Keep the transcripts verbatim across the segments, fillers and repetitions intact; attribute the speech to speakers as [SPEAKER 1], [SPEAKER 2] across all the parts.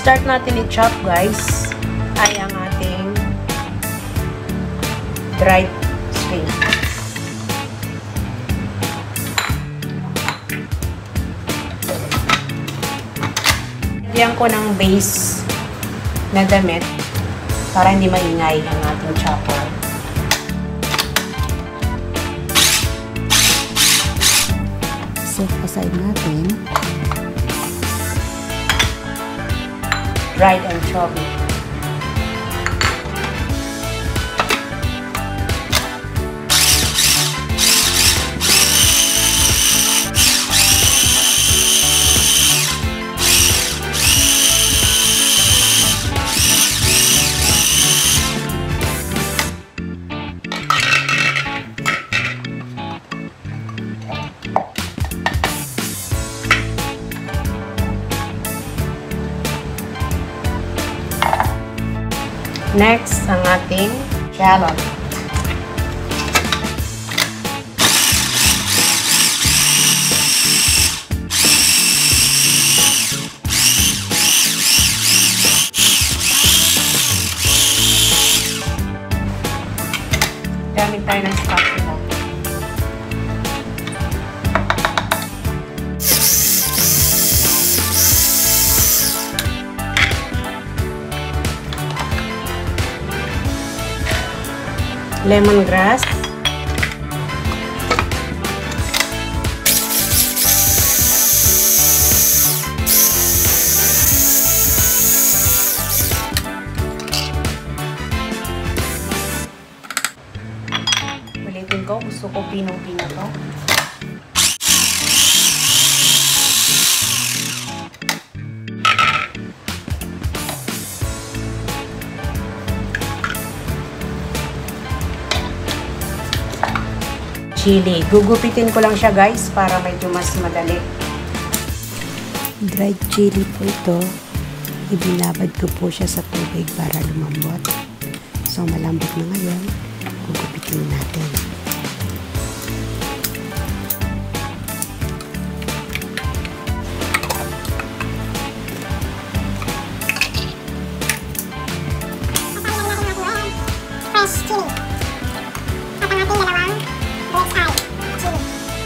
[SPEAKER 1] start natin i-chop guys ay ang ating dried shrimp. Lagyan ko ng base na damit para hindi maingay ang ating chopper.
[SPEAKER 2] Set aside natin
[SPEAKER 1] dried anchovy. Next, ang ating shallot. Gamit tayo ng spatula. Lemongrass, ulitin ko, gusto ko pinong-pino to. Chili. Gugupitin ko lang siya guys para medyo mas madali.
[SPEAKER 2] dried chili po ito. Ibinabad ko po siya sa tubig para lumambot. So malambot na ngayon. Gugupitin natin.
[SPEAKER 3] Fresh chili. At ang ating dalawang black eye chili.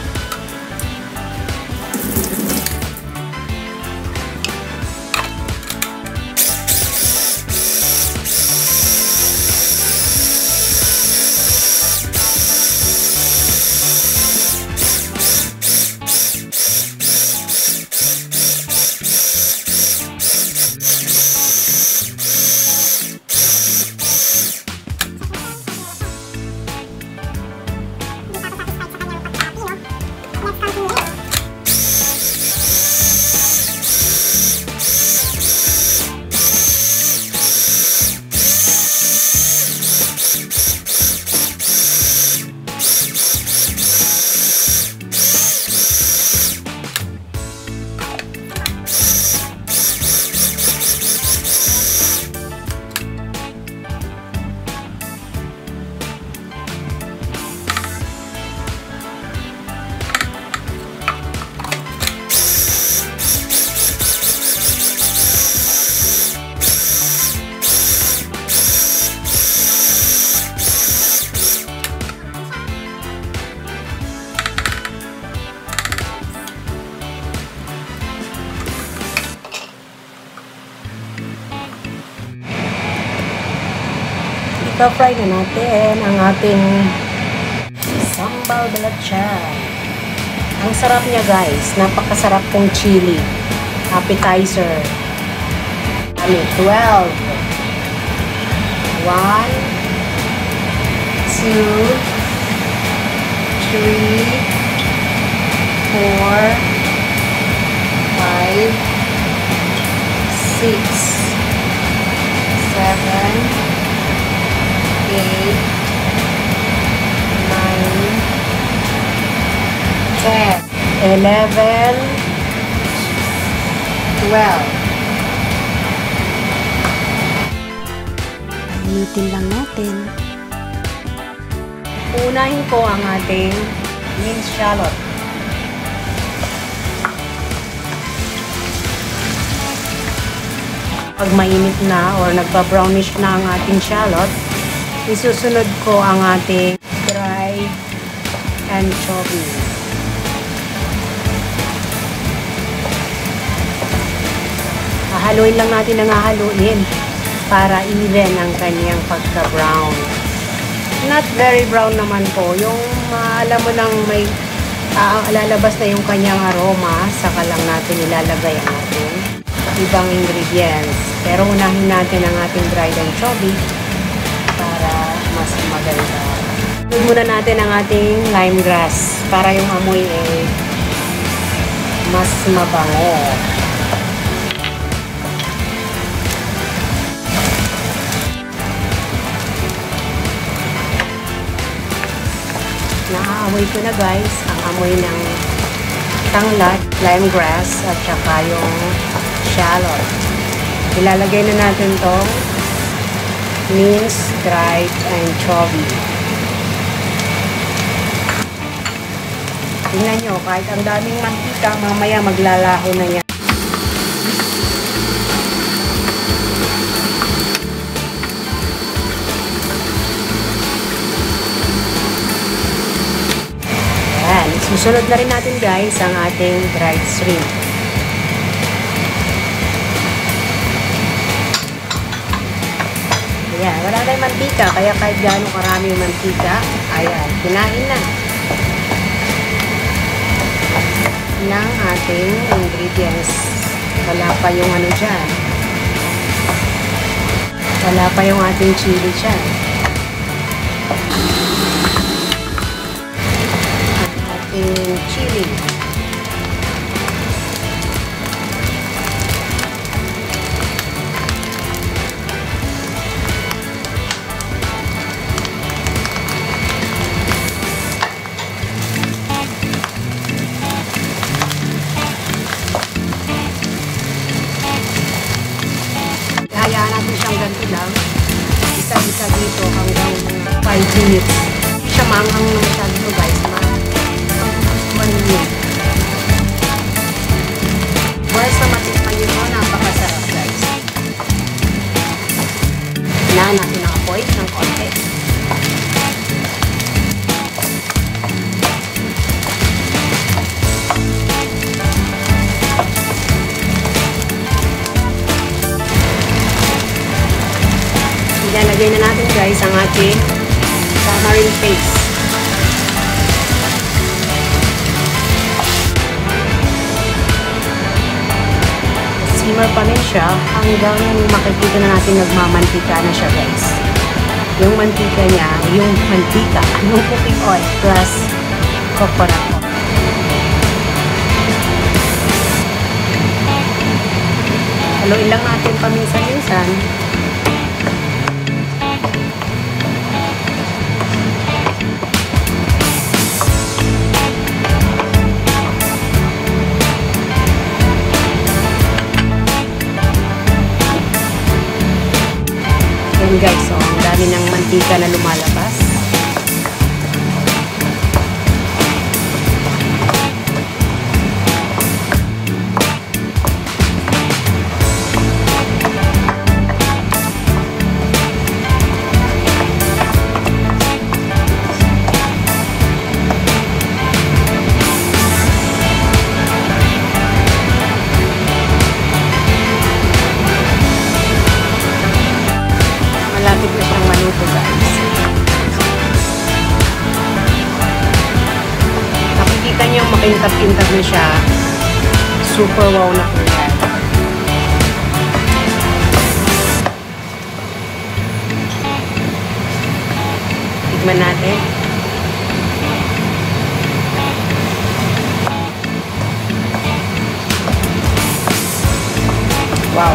[SPEAKER 1] Ika-fry na natin ang ating sambal balachan. Ang sarap niya guys. Napakasarap pong chili. Appetizer. Ano, twelve. one, two, three, four, five, six, seven, eight, nine, ten, eleven, twelve.
[SPEAKER 2] Initin lang natin.
[SPEAKER 1] Unahin ko ang ating minced shallot. Pag mainit na or nagpa-brownish na ang ating shallot, isusunod ko ang ating dried anchovy. Hahaluin lang natin ang hahaluin para even ang kanyang pagka-brown. Not very brown naman po. Yung uh, alam mo lang may uh, lalabas na yung kanyang aroma, saka lang natin ilalagay ang ating ibang ingredients. Pero unahin natin ang ating dried anchovy para mas maganda. Sunod muna natin ang ating lemongrass para yung amoy eh mas mabango. Naaamoy ko na guys ang amoy ng tanglad, lemongrass at saka yung shallot. Ilalagay na natin tong minced dried anchovy. Tingnan nyo, kahit ang daming mantika, mamaya maglalaho na yan. Ayan, susunod na rin natin guys ang ating dried shrimp. Ayan, wala na yung mantika, kaya kahit gaano karami yung mantika, ayan, kinain na ng ating ingredients. Wala pa yung ano dyan. Wala pa yung ating chili dyan. Ating chili. Hayaan natin siyang ganito lang. Isa-isa dito hanggang five minutes. Hindi siya maanghang na masyado ito guys. Maninit. Once na matikman nyo mo, napakasarap guys. Hinaan natin ang apoy ng konti. Ilalagay na natin guys ang ating tamarind paste. Simmer pa rin siya hanggang makikita na natin nagmamantika na siya guys. Yung mantika niya, yung mantika, yung cooking oil plus coconut oil. Haluin lang natin paminsan-minsan. Ayan guys, so ang dami ng mantika na lumalabas. Malapit na siyang maluto guys. Nakikita niyo makintab-kintab na siya. Super wow na po yan. Tignan natin. Wow.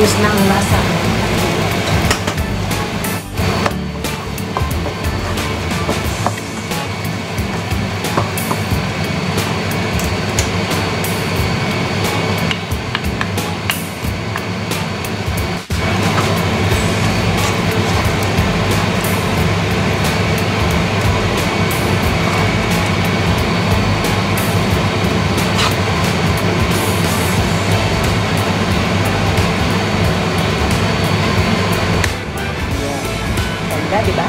[SPEAKER 1] ayos na ang lasa. Di ba?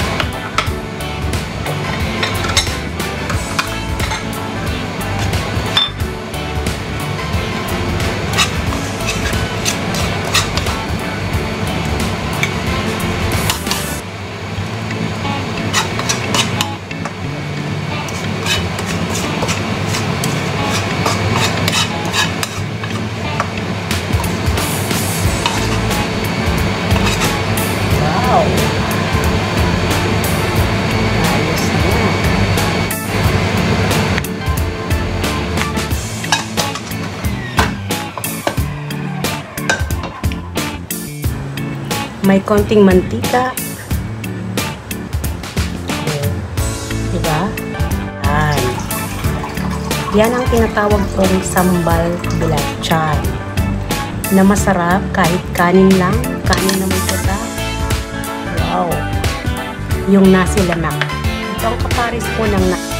[SPEAKER 1] Wow! May konting mantika. Diba? Yan. Yan ang tinatawag kong sambal belacan. Na masarap kahit kanin lang. Kanin na may gata. Wow! Yung nasi lemak. Ito ang kaparis po ng nasi.